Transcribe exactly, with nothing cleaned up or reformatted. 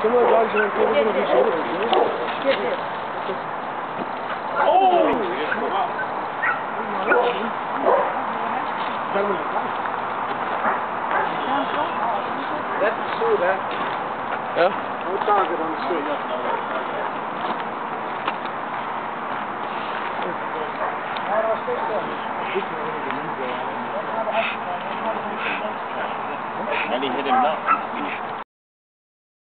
Similar dogs are in favor of each other. Get hit. Oh! That's the shoe, that. Yeah? No target on the shoe. And he hit him now.